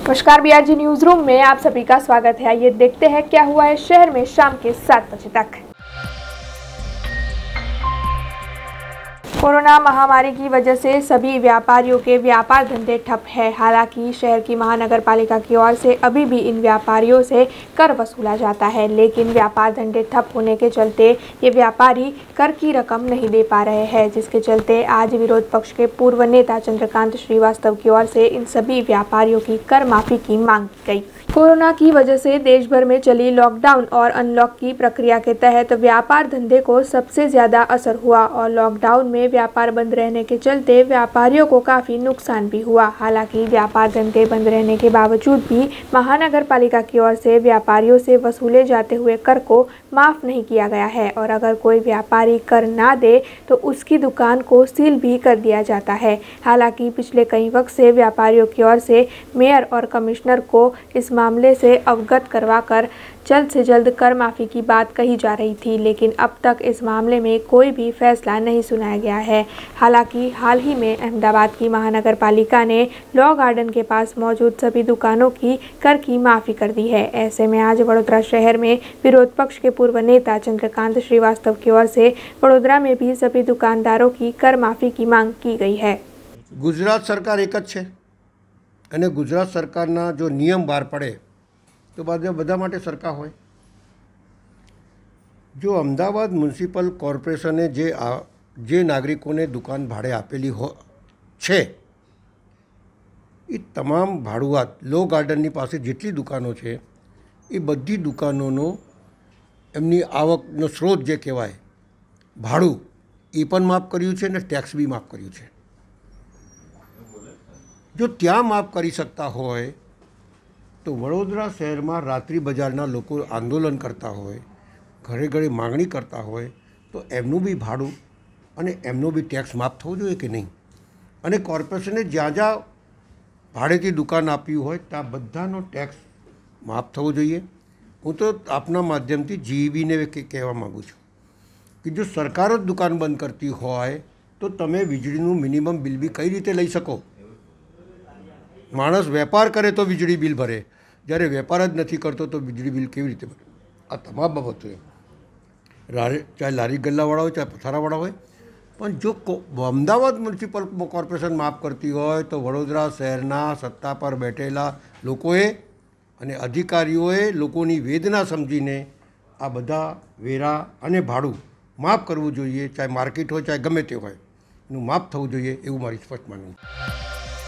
नमस्कार, BRG news room में आप सभी का स्वागत है। आइए देखते हैं क्या हुआ है शहर में शाम के 7 बजे तक। कोरोना महामारी की वजह से सभी व्यापारियों के व्यापार धंधे ठप है। हालांकि शहर की महानगर पालिका की ओर से अभी भी इन व्यापारियों से कर वसूला जाता है, लेकिन व्यापार धंधे ठप होने के चलते ये व्यापारी कर की रकम नहीं दे पा रहे हैं, जिसके चलते आज विरोध पक्ष के पूर्व नेता चंद्रकांत श्रीवास्तव की ओर से इन सभी व्यापारियों की कर माफी की मांग की गई। कोरोना की वजह से देश भर में चली लॉकडाउन और अनलॉक की प्रक्रिया के तहत व्यापार धंधे को सबसे ज्यादा असर हुआ और लॉकडाउन में व्यापार बंद रहने के चलते व्यापारियों को काफी नुकसान भी हुआ। हालांकि व्यापार धंधे बंद रहने के बावजूद भी महानगर पालिका की ओर से व्यापारियों से वसूले जाते हुए कर को माफ नहीं किया गया है और अगर कोई व्यापारी कर ना दे तो उसकी दुकान को सील भी कर दिया जाता है। हालांकि पिछले कई वक्त से व्यापारियों की ओर से मेयर और कमिश्नर को इस मामले से अवगत करवाकर जल्द से जल्द कर माफी की बात कही जा रही थी, लेकिन अब तक इस मामले में कोई भी फैसला नहीं सुनाया गया है। हालांकि हाल ही में अहमदाबाद की महानगर पालिका ने लॉ गार्डन के पास मौजूद सभी दुकानों की कर की माफी कर दी है। ऐसे में आज वडोदरा शहर में विरोध पक्ष के पूर्व नेता चंद्रकांत श्रीवास्तव की ओर से वडोदरा में भी सभी दुकानदारों की कर माफी की मांग की गई है। गुजरात सरकार एक ज छे અને ગુજરાત સરકારના જો નિયમ બહાર પડે તો બધા માટે સરખા હોય। જો અમદાવાદ મ્યુનિસિપલ કોર્પોરેશને જે નાગરિકોને દુકાન ભાડે આપેલી છે એ તમામ ભાડુઆત લો ગાર્ડનની પાસે જેટલી દુકાનો છે એ બધી દુકાનોનો એમની આવકનો સ્ત્રોત જે કહેવાય ભાડું એ પણ માફ કર્યું છે અને ટેક્સ બી માફ કર્યું છે। जो त्या माफ करी सकता होय तो वडोदरा शहर में रात्रि बजारना लोग आंदोलन करता होय, घरे घरे मांगणी करता होय तो एमनु भी भाड़ू अने एमनो भी टैक्स माफ थवो जोईए कि नहीं। अने कॉर्पोरेशने ज्यां ज्यां भाड़ेथी दुकान आपी होय त्यां बधानो टैक्स माफ थवो जोईए। हूँ तो आपना माध्यमथी जीईबी ने कहेवा माँगू छूं कि जो सरकार ज दुकान बंद करती होय तो तमे वीजळीनुं मिनिमम बिल बी कई रीते लई शको। माणस वेपार करे तो वीजળી बिल भरे, જ્યારે વેપાર જ નથી કરતો તો વીજળી બિલ કેવી રીતે ભરે? આ તમામ બાબતો ચાહે લારી ગલ્લાવાળા હોય ચાહે પથારાવાળા હોય, પણ જો અમદાવાદ મ્યુનિસિપલ કોર્પોરેશન માફ કરતી હોય તો વડોદરા શહેરના સત્તા પર બેઠેલા લોકોએ અને અધિકારીઓએ લોકોની વેદના સમજીને આ બધા વેરા અને ભાડું માફ કરવું જોઈએ। ચાહે માર્કેટ હોય ચાહે ગમે તે હોય એનું માફ થવું જોઈએ એવું મારી સ્પષ્ટ માનવું છે।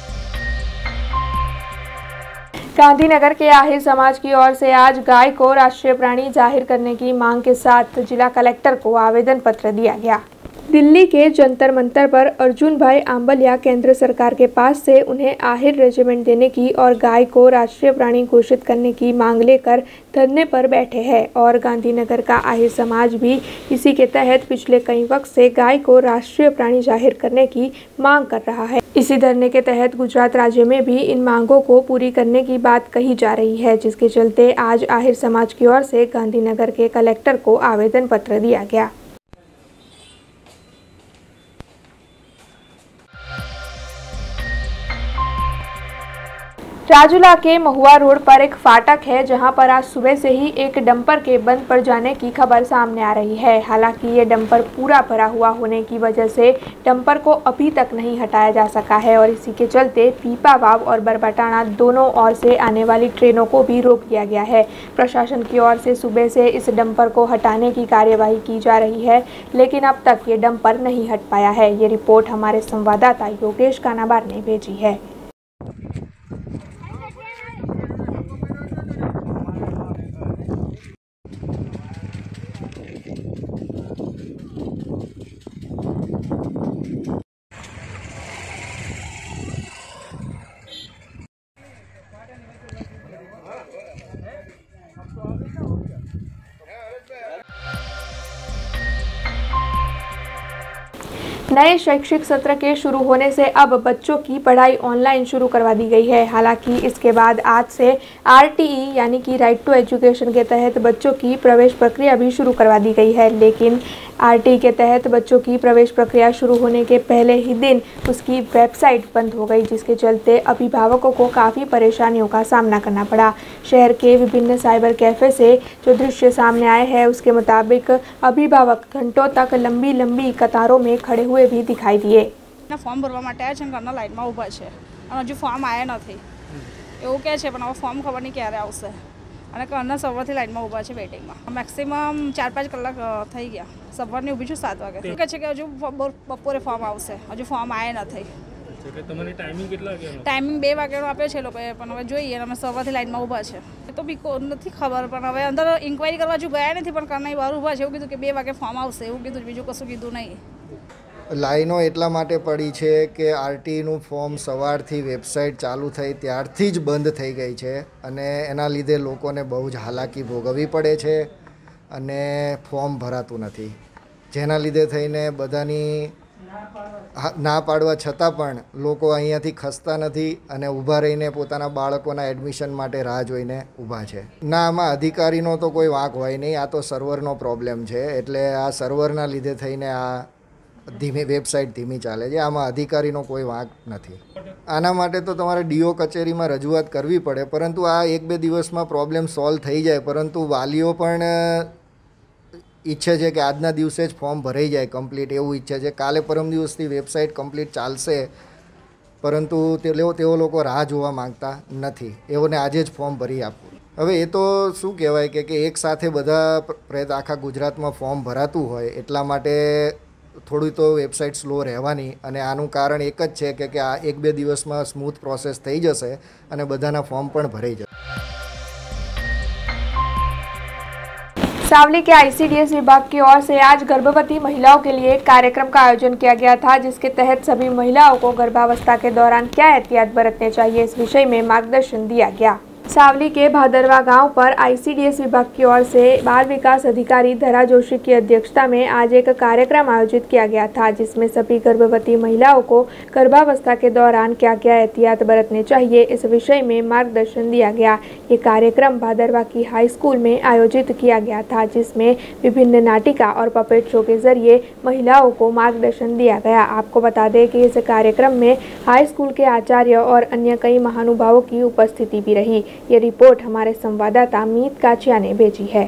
गांधीनगर के आहिर समाज की ओर से आज गाय को राष्ट्रीय प्राणी जाहिर करने की मांग के साथ जिला कलेक्टर को आवेदन पत्र दिया गया। दिल्ली के जंतर मंतर पर अर्जुन भाई आंबलिया केंद्र सरकार के पास से उन्हें आहिर रेजिमेंट देने की और गाय को राष्ट्रीय प्राणी घोषित करने की मांग लेकर धरने पर बैठे हैं और गांधीनगर का आहिर समाज भी इसी के तहत पिछले कई वक्त से गाय को राष्ट्रीय प्राणी जाहिर करने की मांग कर रहा है। इसी धरने के तहत गुजरात राज्य में भी इन मांगों को पूरी करने की बात कही जा रही है, जिसके चलते आज आहिर समाज की ओर से गांधीनगर के कलेक्टर को आवेदन पत्र दिया गया। राजूला के महुआ रोड पर एक फाटक है जहां पर आज सुबह से ही एक डंपर के बंद पड़ जाने की खबर सामने आ रही है। हालांकि ये डंपर पूरा भरा हुआ होने की वजह से डंपर को अभी तक नहीं हटाया जा सका है और इसी के चलते पीपावाव और बरबटाना दोनों ओर से आने वाली ट्रेनों को भी रोक दिया गया है। प्रशासन की ओर से सुबह से इस डंपर को हटाने की कार्यवाही की जा रही है, लेकिन अब तक ये डंपर नहीं हट पाया है। ये रिपोर्ट हमारे संवाददाता योगेश कानाबार ने भेजी है। नए शैक्षिक सत्र के शुरू होने से अब बच्चों की पढ़ाई ऑनलाइन शुरू करवा दी गई है। हालांकि इसके बाद आज से RTE यानी कि राइट टू एजुकेशन के तहत बच्चों की प्रवेश प्रक्रिया भी शुरू करवा दी गई है, लेकिन आरटी के तहत बच्चों की प्रवेश प्रक्रिया शुरू होने के पहले ही दिन उसकी वेबसाइट बंद हो गई, जिसके चलते अभिभावकों को काफ़ी परेशानियों का सामना करना पड़ा। शहर के विभिन्न साइबर कैफ़े से जो दृश्य सामने आए हैं उसके मुताबिक अभिभावक घंटों तक लंबी लंबी कतारों में खड़े हुए भी दिखाई दिए। फॉर्म भरवा માટે આવ્યા છે અને ઘરના લાઈનમાં ઊભા છે અને હજુ ફોર્મ આવ્યા નથી એવું કહે છે, પણ હવે ફોર્મ ખબર નહીં ક્યારે આવશે અને ઘરના સવારથી લાઈનમાં ઊભા છે વેઇટિંગમાં। મેક્સિમમ 4-5 કલાક થઈ ગયા, સવારની ઊભી છું 7 વાગે। કહે છે કે હજુ બપોરે ફોર્મ આવશે, હજુ ફોર્મ આવ્યા નથી। તમારી ટાઈમિંગ કેટલા વાગ્યાનો? ટાઈમિંગ 2 વાગ્યાનો આપ્યો છે લોકોએ, પણ હવે જોઈએ, અમે સવારથી લાઈનમાં ઊભા છે તો બી નથી ખબર, પણ હવે અંદર ઇન્ક્વાયરી કરવા હજુ ગયા નથી, પણ ઘરના બહાર ઊભા છે। એવું કીધું કે 2 વાગે ફોર્મ આવશે, એવું કીધું, બીજું કશું કીધું નહીં। લાઈનો એટલા માટે પડી છે કે આરટીનું ફોર્મ સવારથી વેબસાઇટ ચાલુ થઈ ત્યારથી જ બંધ થઈ ગઈ છે અને એના લીધે લોકોને બહુ જ હાલાકી ભોગવવી પડે છે અને ફોર્મ ભરાતું નથી, જેના લીધે થઈને બધાની ના પાડવા છતાં પણ લોકો અહીંયાથી ખસતા નથી અને ઊભા રહીને પોતાના બાળકોના એડમિશન માટે રાહ જોઈને ઊભા છે। ના, આમાં અધિકારીનો તો કોઈ વાંક હોય નહીં, આ તો સર્વરનો પ્રોબ્લેમ છે, એટલે આ સર્વરના લીધે થઈને આ ધીમી વેબસાઇટ ધીમી ચાલે છે, આમાં અધિકારીનો કોઈ વાંક નથી। આના માટે તો તમારે ડીઓ કચેરીમાં રજૂઆત કરવી પડે, પરંતુ આ 1-2 દિવસમાં પ્રોબ્લેમ સોલ્વ થઈ જાય, પરંતુ વાલીઓ પણ ઈચ્છે છે કે આજના દિવસે જ ફોર્મ ભરાઈ જાય કમ્પ્લીટ, એવું ઈચ્છે છે। કાલે પરમ દિવસથી વેબસાઇટ કમ્પ્લીટ ચાલશે, પરંતુ તેઓ લોકો રાહ જોવા માંગતા નથી, એઓને આજે જ ફોર્મ ભરી આપવું। હવે એ તો શું કહેવાય કે એક સાથે બધા આખા ગુજરાતમાં ફોર્મ ભરાતું હોય એટલા માટે થોડી તો વેબસાઇટ સ્લો રહેવાની, અને આનું કારણ એક જ છે કે આ 1-2 દિવસમાં સ્મૂથ પ્રોસેસ થઈ જશે અને બધાના ફોર્મ પણ ભરાઈ જશે। सावली के आईसीडीएस विभाग की ओर से आज गर्भवती महिलाओं के लिए एक कार्यक्रम का आयोजन किया गया था, जिसके तहत सभी महिलाओं को गर्भावस्था के दौरान क्या एहतियात बरतने चाहिए इस विषय में मार्गदर्शन दिया गया। सावली के भादरवा गांव पर आईसीडीएस विभाग की ओर से बाल विकास अधिकारी धरा जोशी की अध्यक्षता में आज एक कार्यक्रम आयोजित किया गया था, जिसमें सभी गर्भवती महिलाओं को गर्भावस्था के दौरान क्या क्या एहतियात बरतने चाहिए इस विषय में मार्गदर्शन दिया गया। ये कार्यक्रम भादरवा की हाई स्कूल में आयोजित किया गया था, जिसमें विभिन्न नाटिका और पपेट शो के जरिए महिलाओं को मार्गदर्शन दिया गया। आपको बता दें कि इस कार्यक्रम में हाई स्कूल के आचार्य और अन्य कई महानुभावों की उपस्थिति भी रही। ये रिपोर्ट हमारे संवाददाता मीत काचिया ने भेजी है।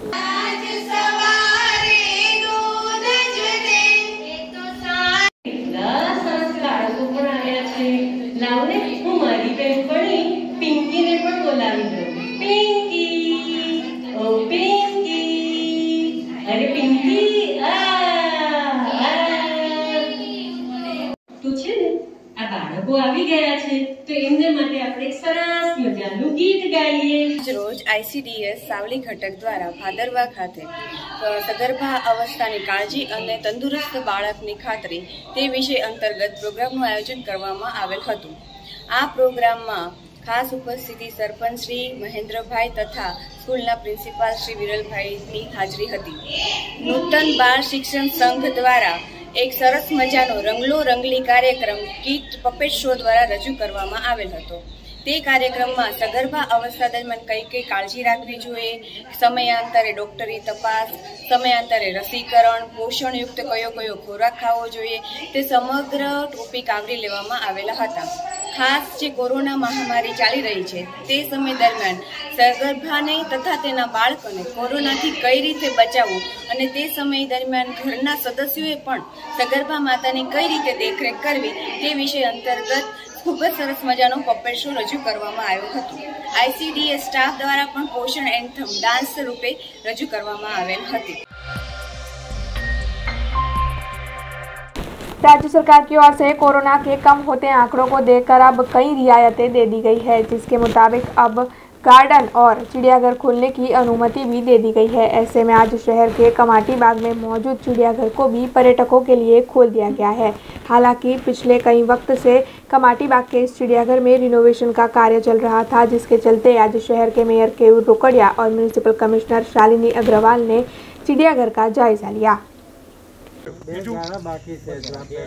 રોજ આઈસીડીએસ સાવલી ઘટક દ્વારા ભાદરવા ખાતે સગર્ભા અવસ્થાની કાળજી અને તંદુરસ્ત બાળકની ખાતરી તે વિષય અંતર્ગત પ્રોગ્રામનું આયોજન કરવામાં આવેલ હતું। આ પ્રોગ્રામમાં ખાસ ઉપસ્થિતિ સરપંચ શ્રી મહેન્દ્રભાઈ તથા સ્કૂલના પ્રિન્સિપાલ શ્રી વિરલભાઈની હાજરી હતી। નૂતન બાળ શિક્ષણ સંઘ દ્વારા એક સરસ મજાનો રંગલો રંગલી કાર્યક્રમ કીટ પપેટ શો દ્વારા રજૂ કરવામાં આવેલ હતો। તે કાર્યક્રમમાં સગર્ભા અવસ્થા દરમિયાન કઈ કાળજી રાખવી જોઈએ, સમયાંતરે ડોક્ટરી તપાસ, સમયાંતરે રસીકરણ, પોષણયુક્ત કયો ખોરાક ખાવો જોઈએ, તે સમગ્ર ટોપિક આવરી લેવામાં આવેલા હતા। ખાસ જે કોરોના મહામારી ચાલી રહી છે તે સમય દરમિયાન સગર્ભાને તથા તેના બાળકોને કોરોનાથી કઈ રીતે બચાવવું અને તે સમય દરમિયાન ઘરના સદસ્યોએ પણ સગર્ભા માતાની કઈ રીતે દેખરેખ કરવી તે વિષય અંતર્ગત खूब ज सरस मजानो पपेट शो रजू करवामां आव्यो हतो। आईसीडीएस स्टाफ द्वारा पण पोषण एंथम डांस रूपे रजू करवामां आवेल हती। राज्य सरकार की ओर से कोरोना के कम होते आंकड़ों को देखकर अब कई रियायतें दे दी गई है, जिसके मुताबिक अब गार्डन और चिड़ियाघर खोलने की अनुमति भी दे दी गई है। ऐसे में आज शहर के कमाटी बाग में मौजूद चिड़ियाघर को भी पर्यटकों के लिए खोल दिया गया है। हालांकि पिछले कई वक्त से कमाटी बाग के इस चिड़ियाघर में रिनोवेशन का कार्य चल रहा था, जिसके चलते आज शहर के मेयर केयूर रोकड़िया और म्यूनिसिपल कमिश्नर शालिनी अग्रवाल ने चिड़ियाघर का जायजा लिया। બાકી છે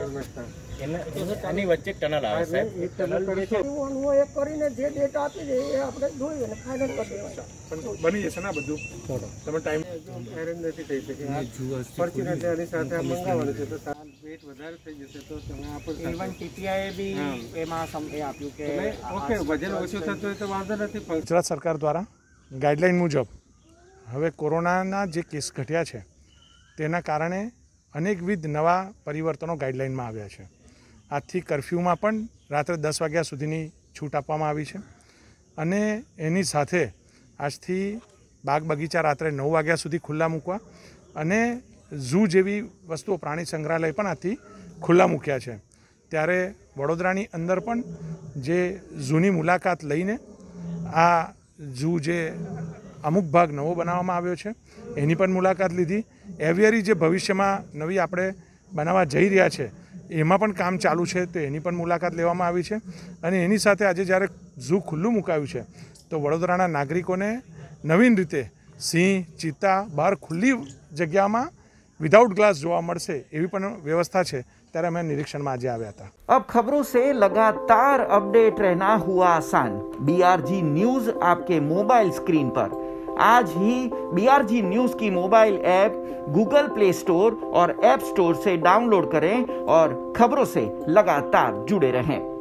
એની વચ્ચે ટનલ આવે છે એક કરીને જે ડેટ આપી દે એ આપણે જોઈએ અને ફાઇનલ કરી દેવાય. બની જશે ને બધું તમે ટાઈમ એરેન્જ નથી થઈ શકે. પરચી નથી આની સાથે મંગાવવાનું છે તો વેટ વધારે થઈ જશે તો તમે આપો. ઇવન ટીપીઆઈએ બી એમાં એ આપ્યું કે ઓકે વજન ઓછું થતું હોય તો વાંધો નથી. ગુજરાત સરકાર દ્વારા ગાઈડલાઇન મુજબ હવે કોરોનાના જે કેસ ઘટ્યા છે તેના કારણે અનેકવિધ નવા પરિવર્તનો ગાઈડલાઇનમાં આવ્યા છે. આજથી કર્ફ્યુમાં પણ રાત્રે 10 વાગ્યા સુધીની છૂટ આપવામાં આવી છે અને એની સાથે આજથી બાગ બગીચા રાત્રે 9 વાગ્યા સુધી ખુલ્લા મૂકવા અને ઝૂ જેવી વસ્તુઓ પ્રાણી સંગ્રહાલય પણ આજથી ખુલ્લા મૂક્યા છે. ત્યારે વડોદરાની અંદર પણ જે ઝૂની મુલાકાત લઈને આ ઝૂ જે અમુક ભાગ નવો બનાવવામાં આવ્યો છે એની પણ મુલાકાત લીધી. એવિયરી જે ભવિષ્યમાં નવી આપણે બનાવવા જઈ રહ્યા છે એમાં પણ કામ ચાલુ છે તો એની પણ મુલાકાત લેવામાં આવી છે. અને એની સાથે આજે જ્યારે ઝૂ ખુલ્લું મુકાયું છે તો વડોદરાના નાગરિકોને નવીન રીતે સિંહ ચિત્તા બહાર ખુલ્લી જગ્યામાં વિધાઉટ ગ્લાસ જોવા મળશે એવી પણ વ્યवस्था છે. ત્યારે અમે નિરીક્ષણમાં આજે આવ્યા હતા. अब खबरों से लगातार अपडेट रहना हुआ आसान. BRG न्यूज आपके मोबाइल स्क्रीन पर. आज ही BRG न्यूज की mobile app Google Play Store और ऐप स्टोर से डाउनलोड करें और खबरों से लगातार जुड़े रहें.